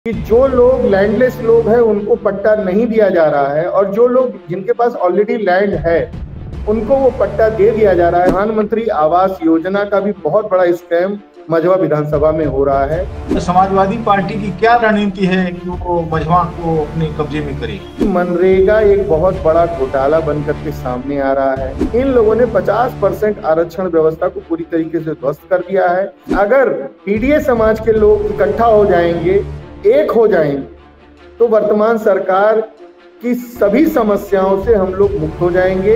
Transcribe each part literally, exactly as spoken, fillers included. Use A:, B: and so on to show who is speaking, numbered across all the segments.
A: कि जो लोग लैंडलेस लोग हैं उनको पट्टा नहीं दिया जा रहा है और जो लोग जिनके पास ऑलरेडी लैंड है उनको वो पट्टा दे दिया जा रहा है। प्रधानमंत्री आवास योजना का भी बहुत बड़ा स्कैम मझवा विधानसभा में हो रहा है।
B: समाजवादी पार्टी की क्या रणनीति है कि वो मझवा को अपने कब्जे में करे?
A: मनरेगा एक बहुत बड़ा घोटाला बनकर के सामने आ रहा है। इन लोगों ने पचास परसेंट आरक्षण व्यवस्था को पूरी तरीके से ध्वस्त कर दिया है। अगर पीडीए समाज के लोग इकट्ठा हो जाएंगे, एक हो जाएंगे, तो वर्तमान सरकार की सभी समस्याओं से हम लोग मुक्त हो जाएंगे।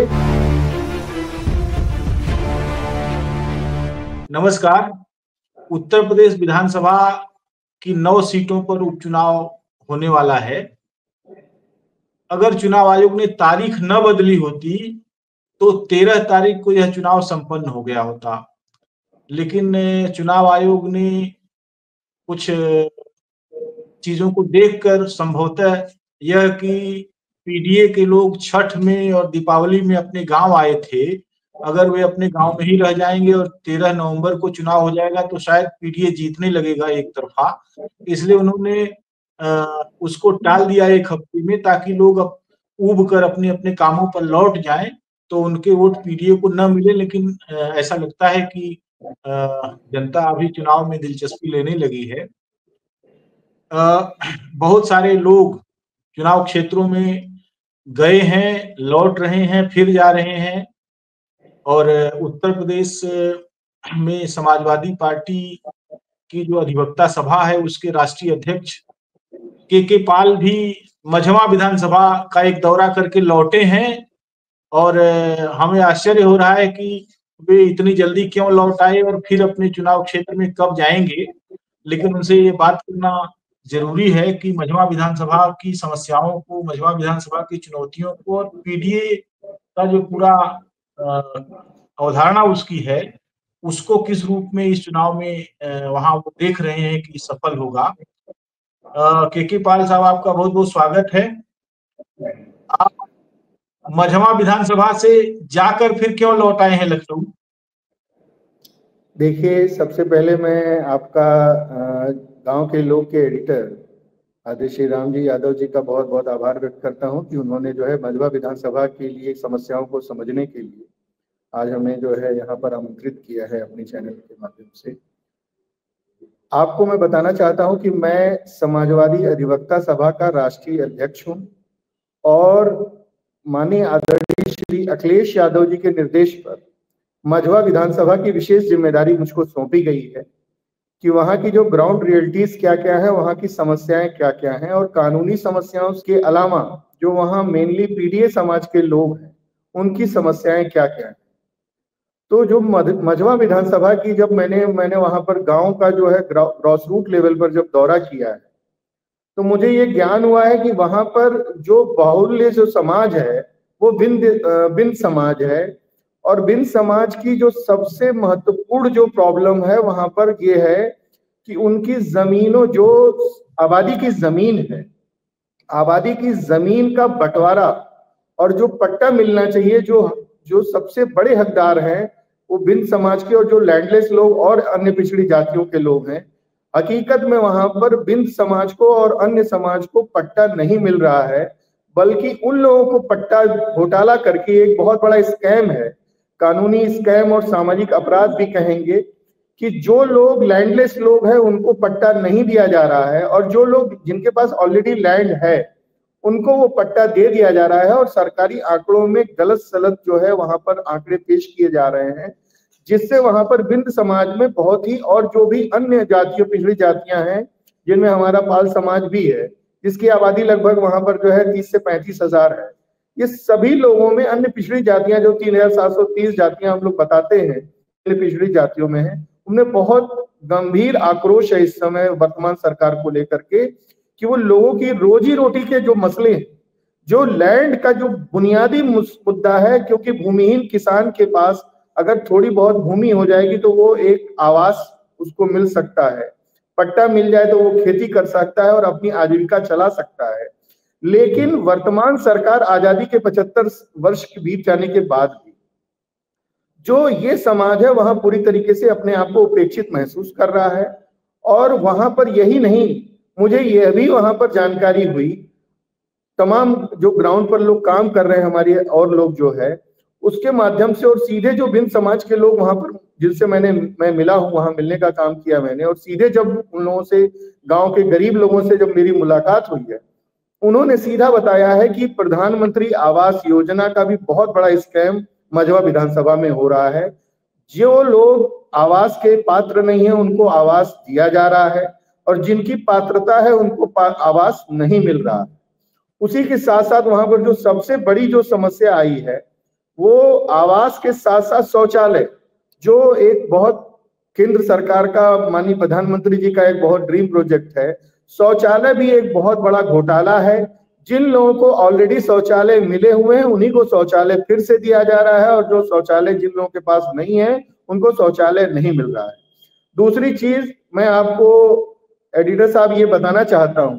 B: नमस्कार। उत्तर प्रदेश विधानसभा की नौ सीटों पर उपचुनाव होने वाला है। अगर चुनाव आयोग ने तारीख न बदली होती तो तेरह तारीख को यह चुनाव संपन्न हो गया होता, लेकिन चुनाव आयोग ने कुछ चीजों को देखकर संभवतः यह कि पीडीए के लोग छठ में और दीपावली में अपने गांव आए थे, अगर वे अपने गांव में ही रह जाएंगे और तेरह नवंबर को चुनाव हो जाएगा तो शायद पीडीए जीतने लगेगा एक तरफा। इसलिए उन्होंने आ, उसको टाल दिया एक हफ्ते में, ताकि लोग अब उब कर अपने अपने कामों पर लौट जाएं तो उनके वोट पीडीए को न मिले। लेकिन आ, ऐसा लगता है कि आ, जनता अभी चुनाव में दिलचस्पी लेने लगी है। बहुत सारे लोग चुनाव क्षेत्रों में गए हैं, लौट रहे हैं, फिर जा रहे हैं। और उत्तर प्रदेश में समाजवादी पार्टी की जो अधिवक्ता सभा है उसके राष्ट्रीय अध्यक्ष के के पाल भी मझवा विधानसभा का एक दौरा करके लौटे हैं और हमें आश्चर्य हो रहा है कि वे इतनी जल्दी क्यों लौट आए और फिर अपने चुनाव क्षेत्र में कब जाएंगे। लेकिन उनसे ये बात करना जरूरी है कि मझवा विधानसभा की समस्याओं को, मझवा विधानसभा की चुनौतियों को और पीडीए का जो पूरा अवधारणा उसकी है उसको किस रूप में इस चुनाव में वहां वो देख रहे हैं कि सफल होगा। के के पाल साहब, आपका बहुत बहुत स्वागत है। आप मझवा विधानसभा से जाकर फिर क्यों लौट आए हैं लखनऊ?
A: देखिए, सबसे पहले मैं आपका गांव के लोग के एडिटर आदि श्री राम जी यादव जी का बहुत बहुत आभार व्यक्त करता हूं कि उन्होंने जो है मझवा विधानसभा के लिए समस्याओं को समझने के लिए आज हमें जो है यहाँ पर आमंत्रित किया है अपने चैनल के माध्यम से। आपको मैं बताना चाहता हूं कि मैं समाजवादी अधिवक्ता सभा का राष्ट्रीय अध्यक्ष हूं और माननीय आदरणीय श्री अखिलेश यादव जी के निर्देश पर मझवा विधानसभा की विशेष जिम्मेदारी मुझको सौंपी गई है कि वहां की जो ग्राउंड रियलिटीज क्या क्या है, वहां की समस्याएं क्या क्या हैं और कानूनी समस्याओं के अलावा जो वहां मेनली पीडीए समाज के लोग हैं उनकी समस्याएं क्या क्या हैं। तो जो मझवा विधानसभा की जब मैंने मैंने वहां पर गांव का जो है ग्रॉस रूट लेवल पर जब दौरा किया है तो मुझे ये ज्ञान हुआ है कि वहां पर जो बाहुल्य जो समाज है वो बिंद बिंद समाज है और बिंद समाज की जो सबसे महत्वपूर्ण जो प्रॉब्लम है वहां पर ये है कि उनकी जमीनों, जो आबादी की जमीन है, आबादी की जमीन का बंटवारा और जो पट्टा मिलना चाहिए, जो जो सबसे बड़े हकदार हैं वो बिंद समाज के और जो लैंडलेस लोग और अन्य पिछड़ी जातियों के लोग हैं। हकीकत में वहां पर बिंद समाज को और अन्य समाज को पट्टा नहीं मिल रहा है, बल्कि उन लोगों को पट्टा घोटाला करके एक बहुत बड़ा स्कैम है, कानूनी स्कैम और सामाजिक अपराध भी कहेंगे, कि जो लोग लैंडलेस लोग हैं उनको पट्टा नहीं दिया जा रहा है और जो लोग जिनके पास ऑलरेडी लैंड है उनको वो पट्टा दे दिया जा रहा है। और सरकारी आंकड़ों में गलत सलत जो है वहां पर आंकड़े पेश किए जा रहे हैं, जिससे वहां पर बिंद समाज में बहुत ही, और जो भी अन्य जातियों पिछड़ी जातियां हैं जिनमें हमारा पाल समाज भी है जिसकी आबादी लगभग वहां पर जो है तीस से पैंतीस हजार है, ये सभी लोगों में अन्य पिछड़ी जातियां जो तीन हजार सात सौ तीस जातियां हम लोग बताते हैं पिछड़ी जातियों में है, उनमें बहुत गंभीर आक्रोश है इस समय वर्तमान सरकार को लेकर के कि वो लोगों की रोजी रोटी के जो मसले हैं, जो लैंड का जो बुनियादी मुद्दा है, क्योंकि भूमिहीन किसान के पास अगर थोड़ी बहुत भूमि हो जाएगी तो वो एक आवास उसको मिल सकता है, पट्टा मिल जाए तो वो खेती कर सकता है और अपनी आजीविका चला सकता है। लेकिन वर्तमान सरकार आजादी के पचहत्तर वर्ष बीत जाने के बाद भी जो ये समाज है वहां पूरी तरीके से अपने आप को उपेक्षित महसूस कर रहा है। और वहां पर यही नहीं, मुझे यह भी वहां पर जानकारी हुई, तमाम जो ग्राउंड पर लोग काम कर रहे हैं हमारे और लोग जो है उसके माध्यम से, और सीधे जो बिंद समाज के लोग वहां पर जिनसे मैंने मैं मिला हूं, वहां मिलने का काम किया मैंने, और सीधे जब उन लोगों से, गांव के गरीब लोगों से जब मेरी मुलाकात हुई है, उन्होंने सीधा बताया है कि प्रधानमंत्री आवास योजना का भी बहुत बड़ा स्कैम मझवा विधानसभा में हो रहा है। जो लोग आवास के पात्र नहीं है उनको आवास दिया जा रहा है, और जिनकी पात्रता है उनको आवास नहीं मिल रहा है। उसी के साथ साथ वहां पर जो सबसे बड़ी जो समस्या आई है वो आवास के साथ साथ शौचालय, जो एक बहुत केंद्र सरकार का, माननीय प्रधानमंत्री जी का एक बहुत ड्रीम प्रोजेक्ट है। शौचालय भी एक बहुत बड़ा घोटाला है। जिन लोगों को ऑलरेडी शौचालय मिले हुए हैं उन्हीं को शौचालय फिर से दिया जा रहा है, और जो शौचालय जिन लोगों के पास नहीं है उनको शौचालय नहीं मिल रहा है। दूसरी चीज मैं आपको एडिटर साहब ये बताना चाहता हूं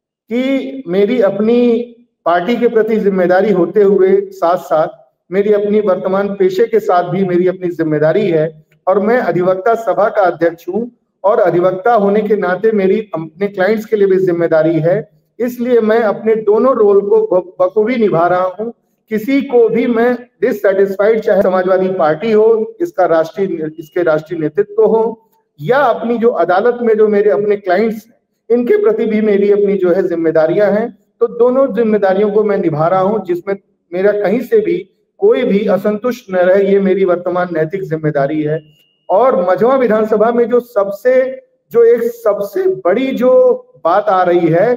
A: कि मेरी अपनी पार्टी के प्रति जिम्मेदारी होते हुए साथ साथ मेरी अपनी वर्तमान पेशे के साथ भी मेरी अपनी जिम्मेदारी है, और मैं अधिवक्ता सभा का अध्यक्ष हूं, और अधिवक्ता होने के नाते मेरी अपने क्लाइंट्स के लिए भी जिम्मेदारी है। इसलिए मैं अपने दोनों रोल को बखूबी निभा रहा हूं। किसी को भी मैं डिससेटिस्फाइड, चाहे समाजवादी पार्टी हो, इसका राष्ट्रीय इसके राष्ट्रीय नेतृत्व हो, या अपनी जो अदालत में जो मेरे अपने क्लाइंट्स हैं, इनके प्रति भी मेरी अपनी जो है जिम्मेदारियां हैं। तो दोनों जिम्मेदारियों को मैं निभा रहा हूं, जिसमें मेरा कहीं से भी कोई भी असंतुष्ट न रहे, ये मेरी वर्तमान नैतिक जिम्मेदारी है। और मझवा विधानसभा में जो सबसे जो एक सबसे बड़ी जो बात आ रही है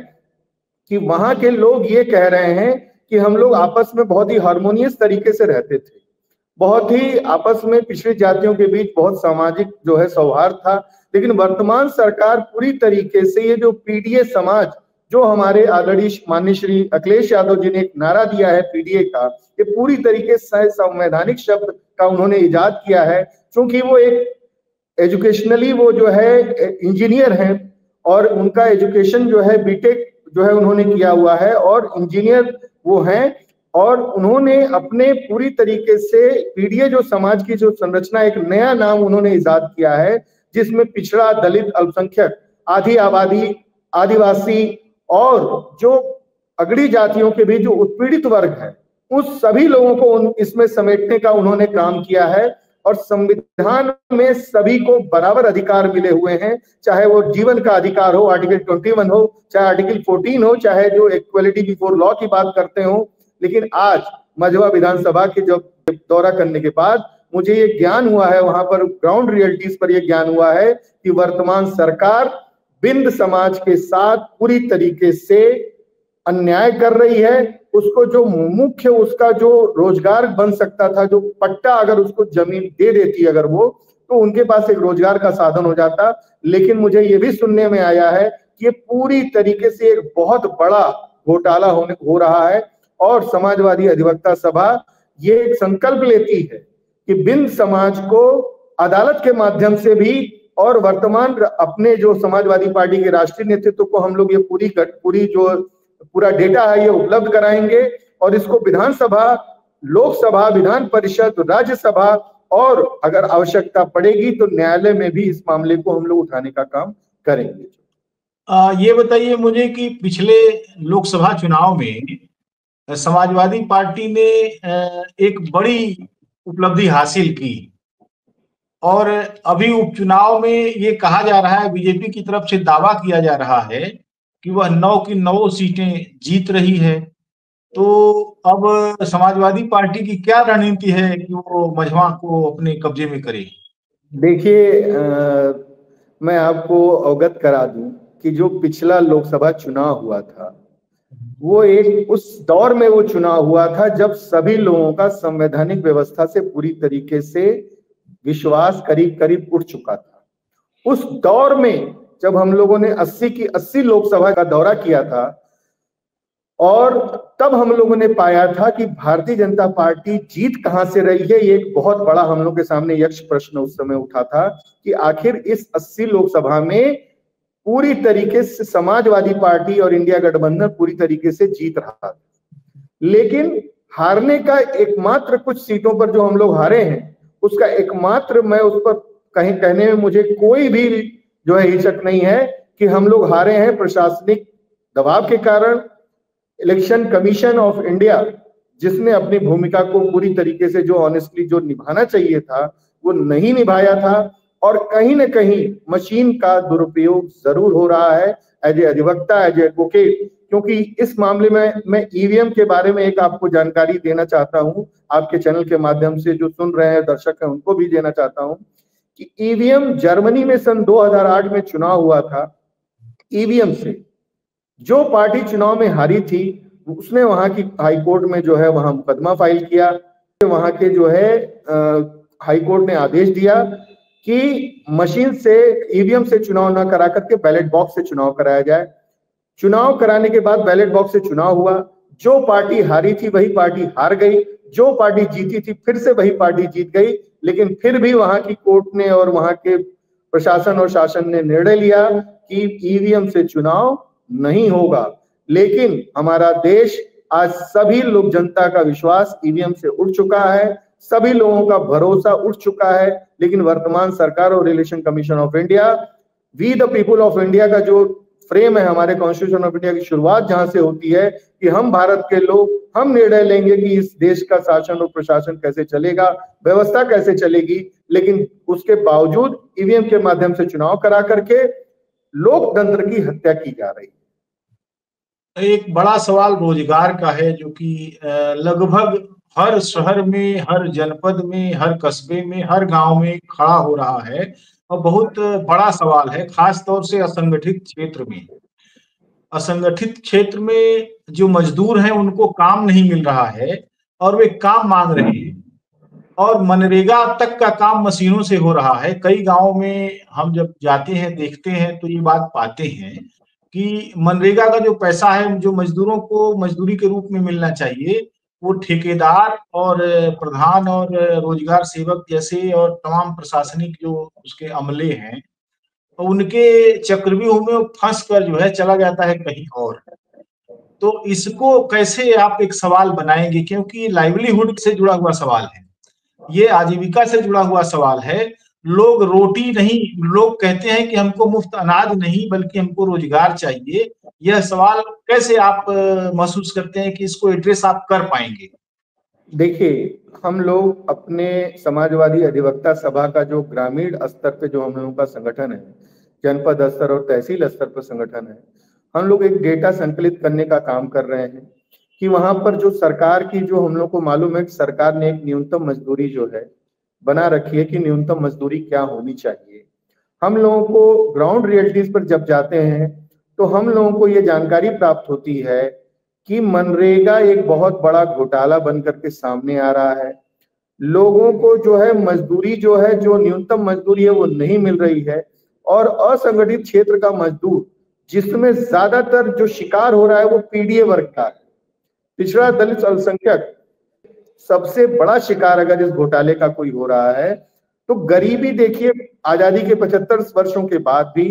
A: कि वहां के लोग ये कह रहे हैं कि हम लोग आपस में बहुत ही हार्मोनियस तरीके से रहते थे, बहुत ही आपस में पिछड़ी जातियों के बीच बहुत सामाजिक जो है सौहार्द था। लेकिन वर्तमान सरकार पूरी तरीके से ये जो पीडीए समाज, जो हमारे ऑलरेडी माननीय श्री अखिलेश यादव जी ने एक नारा दिया है पीडीए का, ये पूरी तरीके से संवैधानिक शब्द का उन्होंने इजाद किया है। क्योंकि वो एक एजुकेशनली वो जो है इंजीनियर हैं, और उनका एजुकेशन जो है बीटेक जो है उन्होंने किया हुआ है, और इंजीनियर वो हैं, और उन्होंने अपने पूरी तरीके से पीडीए जो समाज की जो संरचना, एक नया नाम उन्होंने इजाद किया है, जिसमें पिछड़ा, दलित, अल्पसंख्यक, आधी आबादी, आदिवासी और जो अगड़ी जातियों के भी जो उत्पीड़ित वर्ग है, उस सभी लोगों को उन इसमें समेटने का उन्होंने काम किया है। और संविधान में सभी को बराबर अधिकार मिले हुए हैं, चाहे वो जीवन का अधिकार हो, आर्टिकल इक्कीस हो, चाहे आर्टिकल चौदह हो, चाहे जो इक्वलिटी बिफोर लॉ की बात करते हो। लेकिन आज मझवा विधानसभा के जब दौरा करने के बाद मुझे ये ज्ञान हुआ है, वहां पर ग्राउंड रियलिटीज पर ये ज्ञान हुआ है कि वर्तमान सरकार बिंद समाज के साथ पूरी तरीके से अन्याय कर रही है। उसको जो मुख्य उसका जो रोजगार बन सकता था, जो पट्टा अगर उसको जमीन दे देती अगर वो, तो उनके पास एक रोजगार का साधन हो जाता। लेकिन मुझे ये भी सुनने में आया है कि ये पूरी तरीके से एक बहुत बड़ा घोटाला होने हो रहा है, और समाजवादी अधिवक्ता सभा ये एक संकल्प लेती है कि बिंद समाज को अदालत के माध्यम से भी, और वर्तमान अपने जो समाजवादी पार्टी के राष्ट्रीय नेतृत्व को हम लोग ये पूरी पूरी जो पूरा डेटा है ये उपलब्ध कराएंगे, और इसको विधानसभा, लोकसभा, विधान परिषद, राज्यसभा, और अगर आवश्यकता पड़ेगी तो न्यायालय में भी इस मामले को हम लोग उठाने का काम करेंगे।
B: आ, ये बताइए मुझे कि पिछले लोकसभा चुनाव में समाजवादी पार्टी ने एक बड़ी उपलब्धि हासिल की, और अभी उपचुनाव में ये कहा जा रहा है, बीजेपी की तरफ से दावा किया जा रहा है कि वह नौ की नौ सीटें जीत रही है। तो अब समाजवादी पार्टी की क्या रणनीति है कि वो मझवा को अपने कब्जे में करे?
A: देखिए, मैं आपको अवगत करा दूं कि जो पिछला लोकसभा चुनाव हुआ था वो एक उस दौर में वो चुनाव हुआ था जब सभी लोगों का संवैधानिक व्यवस्था से पूरी तरीके से विश्वास करीब करीब उठ चुका था। उस दौर में जब हम लोगों ने अस्सी की अस्सी लोकसभा का दौरा किया था, और तब हम लोगों ने पाया था कि भारतीय जनता पार्टी जीत कहां से रही है, ये एक बहुत बड़ा हम लोग के सामने यक्ष प्रश्न उस समय उठा था कि आखिर इस अस्सी लोकसभा में पूरी तरीके से समाजवादी पार्टी और इंडिया गठबंधन पूरी तरीके से जीत रहा था। लेकिन हारने का एकमात्र कुछ सीटों पर जो हम लोग हारे हैं, उसका एकमात्र, मैं उस पर कहीं कहने में मुझे कोई भी जो है हिचक नहीं है कि हम लोग हारे हैं प्रशासनिक दबाव के कारण। इलेक्शन कमीशन ऑफ इंडिया जिसने अपनी भूमिका को पूरी तरीके से जो ऑनेस्टली जो निभाना चाहिए था वो नहीं निभाया था, और कहीं ना कहीं मशीन का दुरुपयोग जरूर हो रहा है एज ए अधिवक्ता, एज ए एडवोकेट। क्योंकि इस मामले में मैं ईवीएम के बारे में एक आपको जानकारी देना चाहता हूं, आपके चैनल के माध्यम से जो सुन रहे हैं दर्शक हैं उनको भी देना चाहता हूं कि ईवीएम जर्मनी में सन दो हज़ार आठ में चुनाव हुआ था। ईवीएम से जो पार्टी चुनाव में हारी थी उसने वहां की हाई कोर्ट में जो है वहां मुकदमा फाइल किया। वहां के जो है हाई कोर्ट ने आदेश दिया कि मशीन से ईवीएम से चुनाव ना करा करके बैलेट बॉक्स से चुनाव कराया जाए। चुनाव कराने के बाद बैलेट बॉक्स से चुनाव हुआ। जो पार्टी हारी थी वही पार्टी हार गई, जो पार्टी जीती थी फिर से वही पार्टी जीत गई। लेकिन फिर भी वहां की कोर्ट ने और वहां के प्रशासन और शासन ने निर्णय लिया कि ईवीएम से चुनाव नहीं होगा। लेकिन हमारा देश आज सभी लोग, जनता का विश्वास ईवीएम से उठ चुका है, सभी लोगों का भरोसा उठ चुका है। लेकिन वर्तमान सरकार और election commission of India, we the people of India का जो फ्रेम है, हमारे कॉन्स्टिट्यूशन ऑफ इंडिया की शुरुआत जहां से होती है कि हम भारत के लोग हम निर्णय लेंगे कि इस देश का शासन और प्रशासन कैसे चलेगा, व्यवस्था कैसे चलेगी। लेकिन उसके बावजूद ईवीएम के माध्यम से चुनाव करा करके लोकतंत्र की हत्या की जा रही है।
B: एक बड़ा सवाल रोजगार का है जो कि लगभग हर शहर में, हर जनपद में, हर कस्बे में, हर गांव में खड़ा हो रहा है और बहुत बड़ा सवाल है, खास तौर से असंगठित क्षेत्र में। असंगठित क्षेत्र में जो मजदूर हैं उनको काम नहीं मिल रहा है और वे काम मांग रहे हैं, और मनरेगा तक का काम मशीनों से हो रहा है। कई गांवों में हम जब जाते हैं देखते हैं तो ये बात पाते हैं कि मनरेगा का जो पैसा है जो मजदूरों को मजदूरी के रूप में मिलना चाहिए, वो ठेकेदार और प्रधान और रोजगार सेवक जैसे और तमाम प्रशासनिक जो उसके अमले हैं उनके चक्रव्यूह में फंस कर जो है चला जाता है कहीं और। तो इसको कैसे आप एक सवाल बनाएंगे, क्योंकि लाइवलीहुड से जुड़ा हुआ सवाल है, ये आजीविका से जुड़ा हुआ सवाल है। लोग रोटी नहीं, लोग कहते हैं कि हमको मुफ्त अनाज नहीं बल्कि हमको रोजगार चाहिए। यह सवाल कैसे आप महसूस करते हैं कि इसको एड्रेस आप कर पाएंगे?
A: देखिए, हम लोग अपने समाजवादी अधिवक्ता सभा का जो ग्रामीण स्तर पे जो हम लोगों का संगठन है, जनपद स्तर और तहसील स्तर पर संगठन है, हम लोग एक डेटा संकलित करने का काम कर रहे हैं कि वहां पर जो सरकार की, जो हम लोग को मालूम है कि सरकार ने एक न्यूनतम मजदूरी जो है बना रखी है कि न्यूनतम मजदूरी क्या होनी चाहिए। हम लोगों को ग्राउंड रियलिटीज पर जब जाते हैं तो हम लोगों को ये जानकारी प्राप्त होती है कि मनरेगा एक बहुत बड़ा घोटाला बनकर के सामने आ रहा है। लोगों को जो है मजदूरी जो है, जो न्यूनतम मजदूरी है वो नहीं मिल रही है, और असंगठित क्षेत्र का मजदूर जिसमें ज्यादातर जो शिकार हो रहा है वो पीडीए वर्ग का है, पिछड़ा दलित अल्पसंख्यक सबसे बड़ा शिकार अगर इस घोटाले का कोई हो रहा है। तो गरीबी देखिए, आजादी के पचहत्तर वर्षों के बाद भी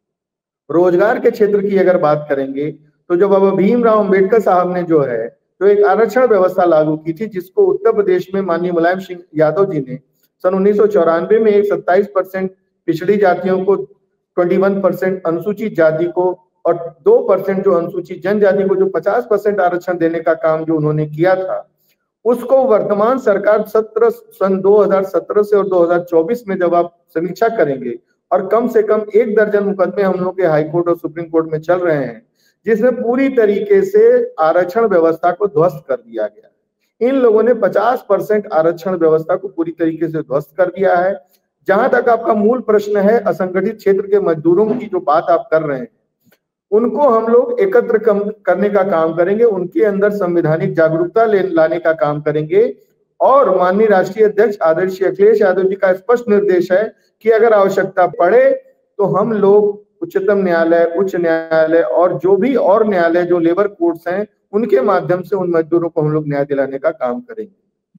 A: रोजगार के क्षेत्र की अगर बात करेंगे तो जब बाबा भीमराव अंबेडकर साहब ने जो है तो एक आरक्षण व्यवस्था लागू की थी, जिसको उत्तर प्रदेश में माननीय मुलायम सिंह यादव जी ने सन उन्नीस सौ चौरानवे में एक सत्ताईस परसेंट पिछड़ी जातियों को, इक्कीस परसेंट अनुसूचित जाति को और दो परसेंट जो अनुसूचित जनजाति को जो पचास परसेंट आरक्षण देने का काम जो उन्होंने किया था, उसको वर्तमान सरकार सत्रह सन दो हज़ार सत्रह से और दो हज़ार चौबीस में जब आप समीक्षा करेंगे, और कम से कम एक दर्जन मुकदमे हम लोग के हाई कोर्ट और सुप्रीम कोर्ट में चल रहे हैं जिसमें पूरी तरीके से आरक्षण व्यवस्था को ध्वस्त कर दिया गया। इन लोगों ने पचास परसेंट आरक्षण व्यवस्था को पूरी तरीके से ध्वस्त कर दिया है। जहां तक आपका मूल प्रश्न है असंगठित क्षेत्र के मजदूरों की जो बात आप कर रहे हैं, उनको हम लोग एकत्र कम करने का काम करेंगे, उनके अंदर संवैधानिक जागरूकता लाने का काम करेंगे। और माननीय राष्ट्रीय अध्यक्ष आदरणीय अखिलेश यादव जी का स्पष्ट निर्देश है कि अगर आवश्यकता पड़े तो हम लोग उच्चतम न्यायालय, उच्च न्यायालय और जो भी और न्यायालय जो लेबर कोर्ट्स हैं उनके माध्यम से उन मजदूरों को हम लोग न्याय दिलाने का काम करेंगे।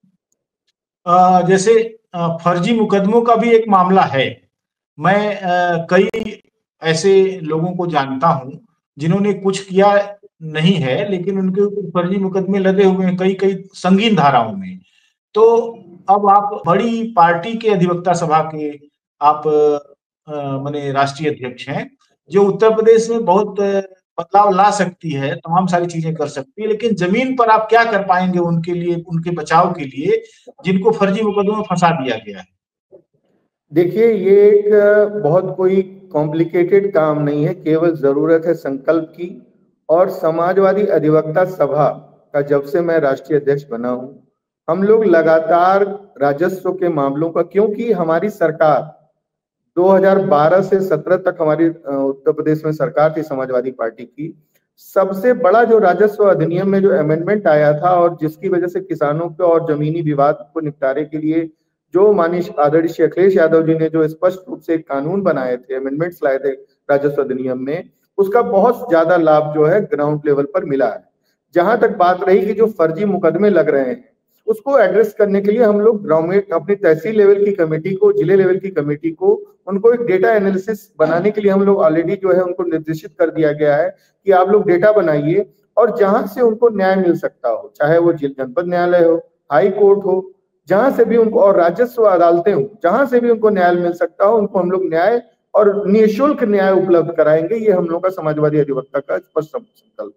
B: आ, जैसे आ, फर्जी मुकदमों का भी एक मामला है। मैं आ, कई ऐसे लोगों को जानता हूं जिन्होंने कुछ किया नहीं है लेकिन उनके ऊपर फर्जी मुकदमे लगे हुए हैं कई कई संगीन धाराओं में। तो अब आप बड़ी पार्टी के अधिवक्ता सभा के आप माने राष्ट्रीय अध्यक्ष हैं, जो उत्तर प्रदेश में बहुत बदलाव ला सकती है, तमाम सारी चीजें कर सकती है, लेकिन जमीन पर आप क्या कर पाएंगे उनके लिए, उनके बचाव के लिए, जिनको फर्जी मुकदमों में फंसा दिया गया है?
A: देखिए, ये एक बहुत कोई कॉम्प्लिकेटेड काम नहीं है, केवल जरूरत है संकल्प की। और समाजवादी अधिवक्ता सभा का जब से मैं राष्ट्रीय अध्यक्ष बना हूं, हम लोग लगातार राजस्व के मामलों का, क्योंकि हमारी सरकार दो हज़ार बारह से सत्रह तक हमारी उत्तर प्रदेश में सरकार थी समाजवादी पार्टी की, सबसे बड़ा जो राजस्व अधिनियम में जो अमेंडमेंट आया था और जिसकी वजह से किसानों के और जमीनी विवाद को निपटारे के लिए जो माननीय आदरणीय श्री अखिलेश यादव जी ने जो स्पष्ट रूप से कानून बनाए थे, अमेंडमेंट्स लाए थे राजस्व अधिनियम में, उसका बहुत ज्यादा लाभ जो है ग्राउंड लेवल पर मिला है। जहां तक बात रही कि जो फर्जी मुकदमे लग रहे हैं, उसको एड्रेस करने के लिए हम लोग गांव में अपनी तहसील लेवल की कमेटी को, जिले लेवल की कमेटी को, उनको एक डेटा एनालिसिस बनाने के लिए हम लोग ऑलरेडी जो है उनको निर्देशित कर दिया गया है कि आप लोग डेटा बनाइए और जहां से उनको न्याय मिल सकता हो, चाहे वो जनपद न्यायालय हो, हाई कोर्ट हो, जहां से भी उनको, और राजस्व अदालतें हो, जहां से भी उनको न्याय मिल सकता हो, उनको हम लोग न्याय और निःशुल्क न्याय उपलब्ध कराएंगे। ये हम लोग का समाजवादी अधिवक्ता का स्पष्ट संकल्प।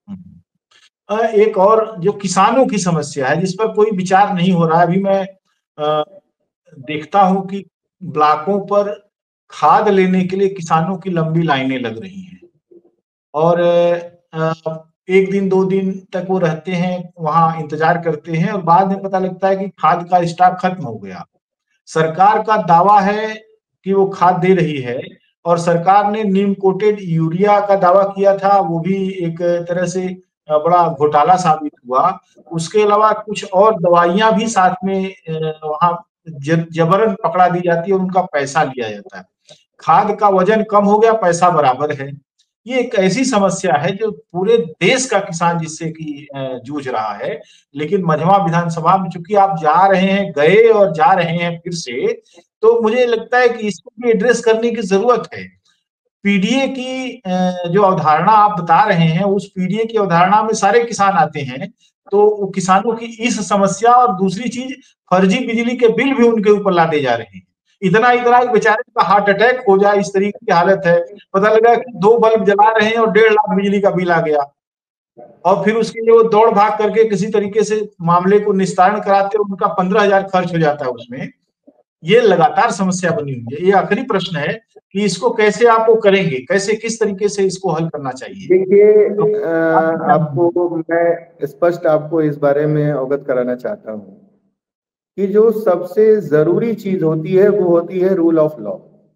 B: एक और जो किसानों की समस्या है जिस पर कोई विचार नहीं हो रहा है, अभी मैं आ, देखता हूं कि ब्लॉकों पर खाद लेने के लिए किसानों की लंबी लाइनें लग रही हैं और आ, एक दिन दो दिन तक वो रहते हैं, वहां इंतजार करते हैं और बाद में पता लगता है कि खाद का स्टॉक खत्म हो गया। सरकार का दावा है कि वो खाद दे रही है और सरकार ने नीम कोटेड यूरिया का दावा किया था, वो भी एक तरह से बड़ा घोटाला साबित हुआ। उसके अलावा कुछ और दवाइयां भी साथ में वहां जबरन पकड़ा दी जाती है और उनका पैसा लिया जाता है। खाद का वजन कम हो गया, पैसा बराबर है। ये एक ऐसी समस्या है जो पूरे देश का किसान जिससे कि जूझ रहा है। लेकिन मझवा विधानसभा में चूंकि आप जा रहे हैं, गए और जा रहे हैं फिर से, तो मुझे लगता है कि इसको भी एड्रेस करने की जरूरत है। पीडीए की जो अवधारणा आप बता रहे हैं, उस पीडीए की अवधारणा में सारे किसान आते हैं, तो किसानों की इस समस्या और दूसरी चीज फर्जी बिजली के बिल भी उनके ऊपर लादे जा रहे हैं। इतना इतना बेचारे का हार्ट अटैक हो जाए, इस तरीके की हालत है। पता लगा कि दो बल्ब जला रहे हैं और डेढ़ लाख बिजली का बिल आ गया और फिर उसके लिए वो दौड़ भाग करके किसी तरीके से मामले को निस्तारण कराते हैं, उनका पंद्रह हजार खर्च हो जाता है उसमें। ये लगातार समस्या बनी हुई है। ये आखिरी प्रश्न है कि इसको कैसे आप वो करेंगे, कैसे किस तरीके से इसको हल करना चाहिए?
A: देखिए, आपको मैं स्पष्ट आपको इस बारे में अवगत कराना चाहता हूँ कि जो सबसे जरूरी चीज होती है वो होती है रूल ऑफ लॉ।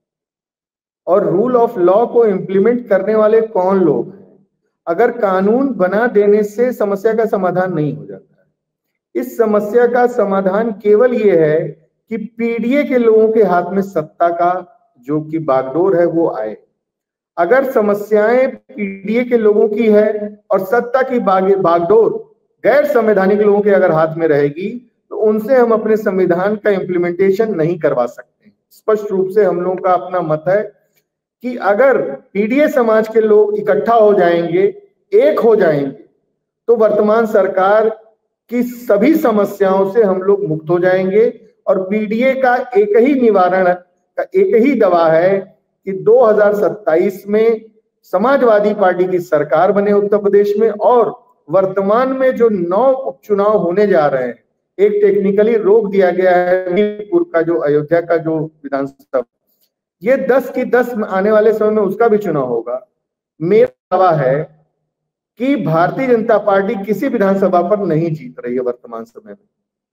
A: और रूल ऑफ लॉ को इम्प्लीमेंट करने वाले कौन लोग हैं? अगर कानून बना देने से समस्या का समाधान नहीं हो जाता है। इस समस्या का समाधान केवल ये है कि पीडीए के लोगों के हाथ में सत्ता का जो कि बागडोर है वो आए। अगर समस्याएं पीडीए के लोगों की है और सत्ता की बागडोर गैर संवैधानिक लोगों के अगर हाथ में रहेगी, तो उनसे हम अपने संविधान का इम्प्लीमेंटेशन नहीं करवा सकते। स्पष्ट रूप से हम लोगों का अपना मत है कि अगर पीडीए समाज के लोग इकट्ठा हो जाएंगे, एक हो जाएंगे, तो वर्तमान सरकार की सभी समस्याओं से हम लोग मुक्त हो जाएंगे। और पीडीए का एक ही निवारण का एक ही दवा है कि दो हज़ार सत्ताईस में समाजवादी पार्टी की सरकार बने उत्तर प्रदेश में, और वर्तमान में जो नौ उपचुनाव होने जा रहे हैं, एक टेक्निकली रोक दिया गया है हमीरपुर का जो अयोध्या का जो विधानसभा, ये दस की दस आने वाले समय में उसका भी चुनाव होगा। मेरा दावा है कि भारतीय जनता पार्टी किसी विधानसभा पर नहीं जीत रही है वर्तमान समय में।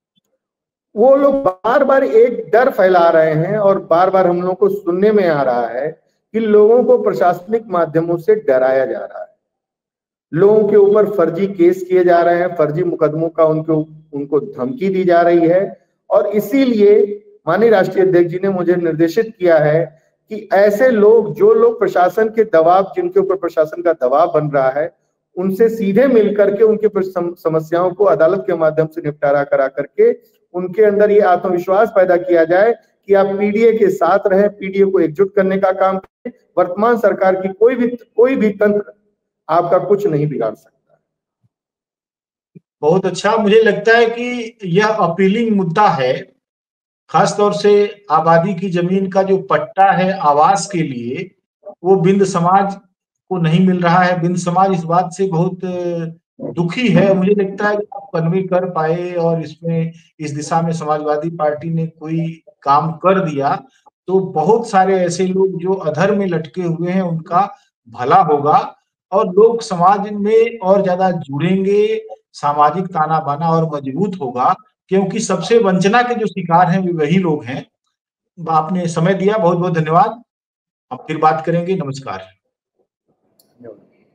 A: वो लोग बार बार एक डर फैला रहे हैं और बार बार हम लोगों को सुनने में आ रहा है कि लोगों को प्रशासनिक माध्यमों से डराया जा रहा है, लोगों के ऊपर फर्जी केस किए जा रहे हैं, फर्जी मुकदमों का उनको उनको धमकी दी जा रही है। और इसीलिए माननीय राष्ट्रीय अध्यक्ष जी ने मुझे निर्देशित किया है कि ऐसे लोग, जो लोग प्रशासन के दबाव, जिनके ऊपर प्रशासन का दबाव बन रहा है, उनसे सीधे मिल करके उनके समस्याओं को अदालत के माध्यम से निपटारा करा करके उनके अंदर ये आत्मविश्वास पैदा किया जाए कि आप पीडीए के साथ रहे, पीडीए को एकजुट करने का काम करें। वर्तमान सरकार की कोई भी कोई भी तंत्र आपका कुछ नहीं बिगाड़ सकता।
B: बहुत अच्छा। मुझे लगता है कि यह अपीलिंग मुद्दा है, खासतौर से आबादी की जमीन का जो पट्टा है आवास के लिए, वो बिंद समाज को नहीं मिल रहा है। बिंद समाज इस बात से बहुत दुखी है। मुझे लगता है कि आप कन्वे कर पाए और इसमें इस दिशा में समाजवादी पार्टी ने कोई काम कर दिया तो बहुत सारे ऐसे लोग जो अधर में लटके हुए हैं उनका भला होगा और लोग समाज में और ज्यादा जुड़ेंगे, सामाजिक ताना बाना और मजबूत होगा, क्योंकि सबसे वंचना के जो शिकार हैं वे वही लोग हैं। आपने समय दिया, बहुत बहुत धन्यवाद। हम फिर बात करेंगे। नमस्कार।